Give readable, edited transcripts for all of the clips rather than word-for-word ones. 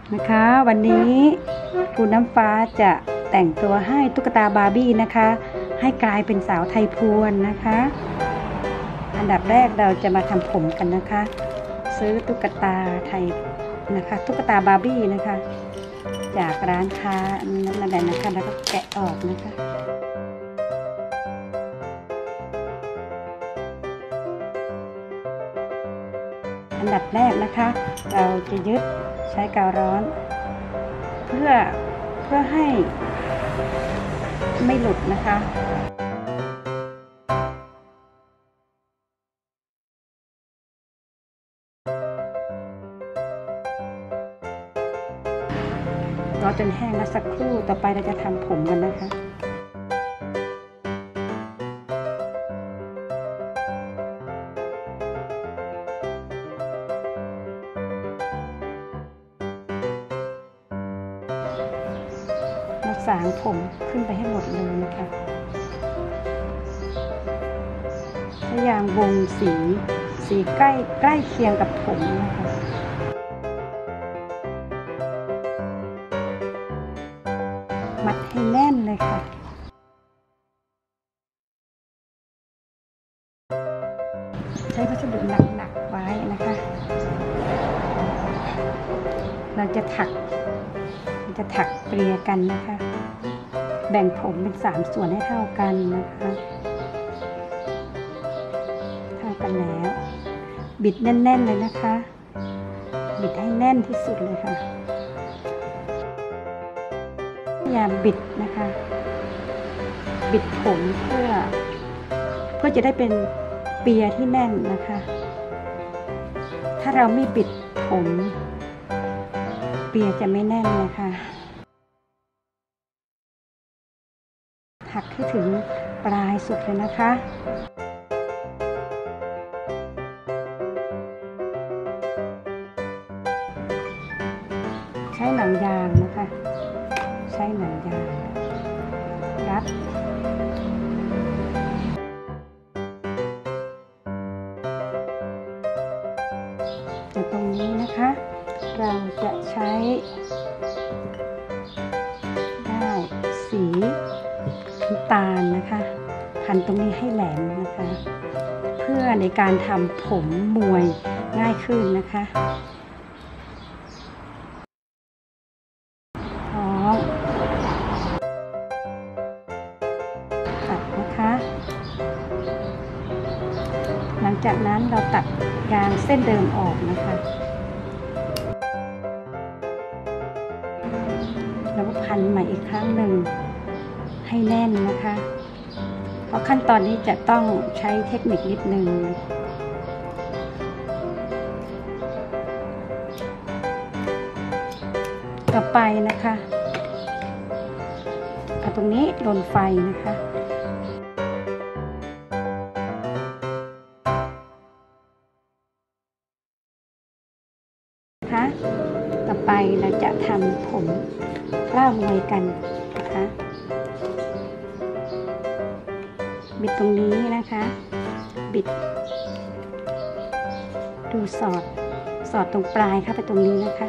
นะคะวันนี้คุณน้ำฟ้าจะแต่งตัวให้ตุ๊กตาบาร์บี้นะคะให้กลายเป็นสาวไทยพวนนะคะอันดับแรกเราจะมาทำผมกันนะคะซื้อตุ๊กตาไทยนะคะตุ๊กตาบาร์บี้นะคะจากร้านค้านั่นแหละนะคะแล้วก็แกะออกนะคะอันดับแรกนะคะเราจะยึดใช้กาวร้อนเพื่อให้ไม่หลุดนะคะรอจนแห้งแล้วสักครู่ต่อไปเราจะทำผมกันนะคะสางผมขึ้นไปให้หมดเลยนะคะพยายามวงสีใกล้เคียงกับผมนะคะมัดให้แน่นเลยค่ะใช้วัสดุหนักไว้นะคะเราจะถักเกลี่ยกันนะคะแบ่งผมเป็น3ส่วนให้เท่ากันนะคะเท่ากันแล้วบิดแน่นๆเลยนะคะบิดให้แน่นที่สุดเลยค่ะพยายามบิดนะคะบิดผมเพื่อจะได้เป็นเปียที่แน่นนะคะถ้าเราไม่บิดผมเปียจะไม่แน่นนะคะถักให้ถึงปลายสุดเลยนะคะใช้หนังยางนะคะใช้หนังยางรัดจากตรงนี้นะคะเราจะใช้ได้สีน้ำตาลนะคะพันตรงนี้ให้แหลมนะคะเพื่อในการทำผมมวยง่ายขึ้นนะคะท้องตัดนะคะหลังจากนั้นเราตัดยางเส้นเดิมออกนะคะแล้วก็พันใหม่อีกครั้งหนึ่งให้แน่นนะคะเพราะขั้นตอนนี้จะต้องใช้เทคนิคนิดนึงต่อไปนะคะเอาตรงนี้ลนไฟนะคะต่อไปเราจะทำผมร่างมวยกันนะคะบิดตรงนี้นะคะบิดดูสอดตรงปลายเข้าไปตรงนี้นะคะ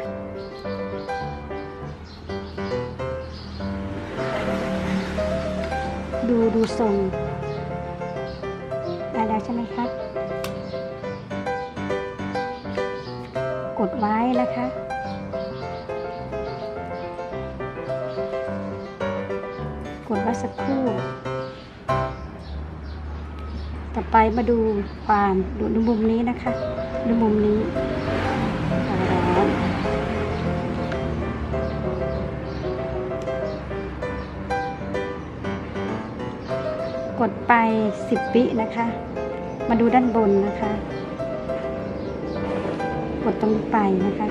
ดูทรงได้แล้วใช่ไหมคะกดไว้นะคะกดไว้สักครู่ต่อไปมาดูความดูมุมนี้นะคะดูมุมนี้ร้อนกดไป10 วินะคะมาดูด้านบนนะคะกดตรงนี้ไปนะคะ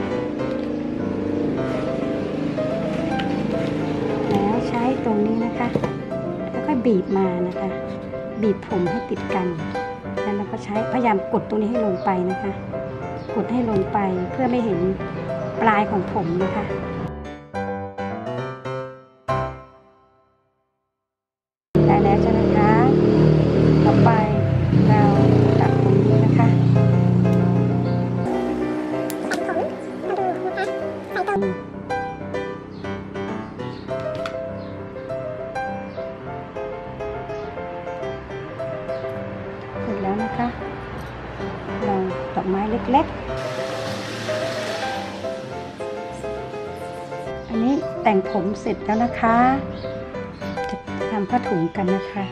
แล้วใช้ตรงนี้นะคะแล้วก็บีบมานะคะบีบผมให้ติดกันแล้วเราก็ใช้พยายามกดตรงนี้ให้ลงไปนะคะกดให้ลงไปเพื่อไม่เห็นปลายของผมนะคะได้แล้วใช่ไหมคะต่อไปเราตัดตรงนี้นะคะ ใอันนี้แต่งผมเสร็จแล้วนะคะจะทำผ้าถุงกันนะคะ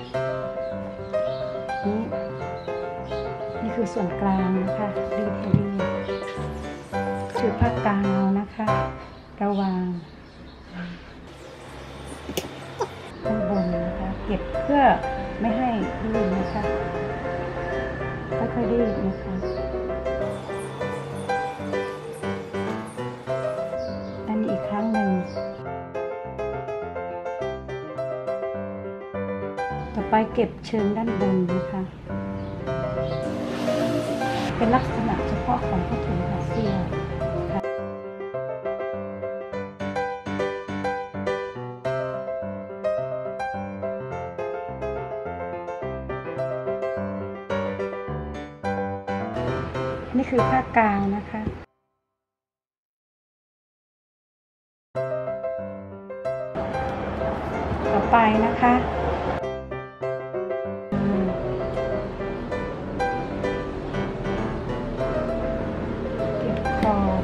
นี่คือส่วนกลางนะคะรีดให้เรียบคือผ้ากาวนะคะระวางข้างบนนะคะเก็บเพื่อไม่ให้ลื่นนะคะค่อยๆรีดนะคะอันนี้อีกครั้งหนึ่งต่อไปเก็บเชิงด้านบนนะคะเป็นลักษณะเฉพาะของผ้าถุงอาเซียนนี่คือผ้ากาวนะคะต่อไปนะคะเก็บขอบ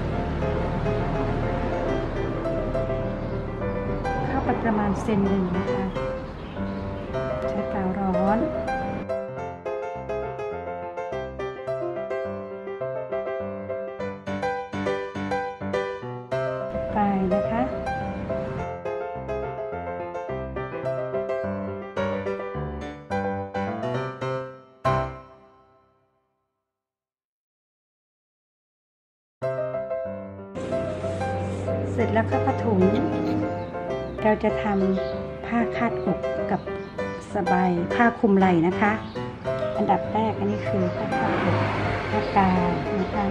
เข้าไปประมาณเซนหนึ่งนะคะใช้กาวร้อนไปนะคะเสร็จแล้วก็ผ้าถุงเราจะทำผ้าคาดอกกับสบายผ้าคลุมไหล่นะคะอันดับแรกอันนี้คือผ้าคาดอกผ้ากาวนะคะ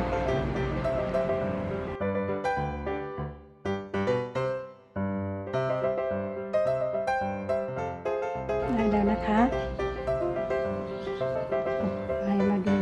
ได้แล้วนะคะไปมาดู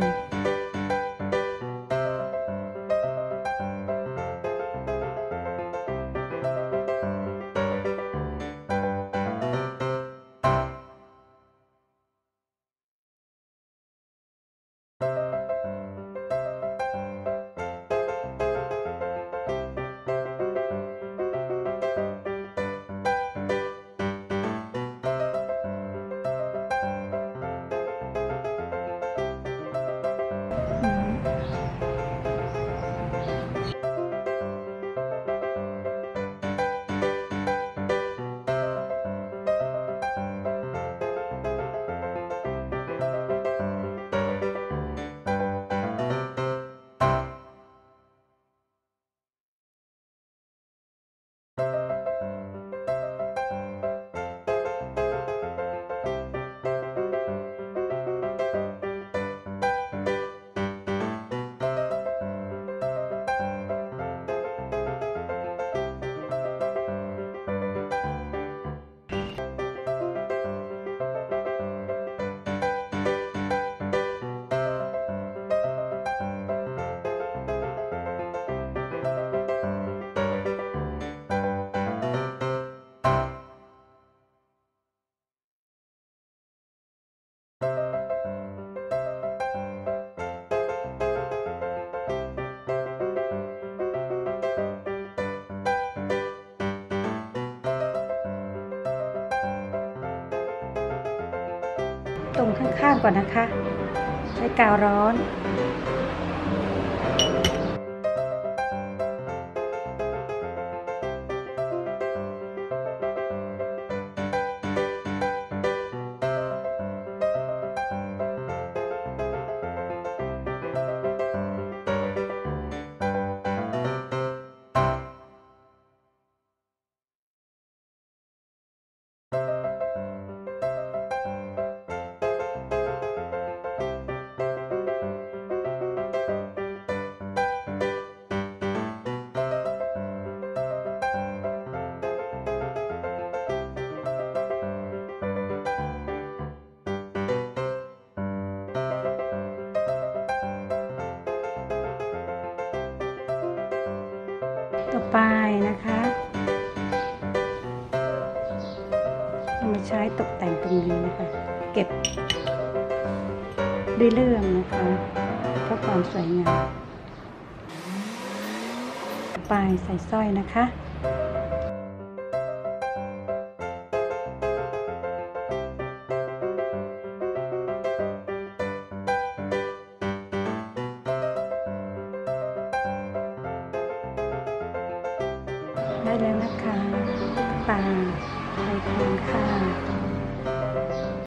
ตรงข้างๆก่อนนะคะใช้กาวร้อนต่อไปนะคะจะมาใช้ตกแต่งตรงนี้นะคะเก็บด้วยเลื่อมนะคะเพื่อความสวยงามต่อไปใส่สร้อยนะคะแล้วนะคะตาไทยพวนค่ะ